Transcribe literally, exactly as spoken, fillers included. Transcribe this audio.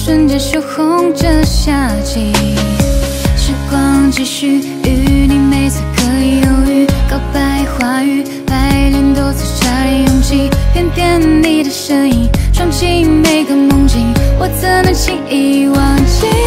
瞬间羞红着夏季。时光继续，与你每次可以犹豫，告白话语，白脸多次差点勇气，偏偏你的身影闯进每个梦境，我怎能轻易忘记？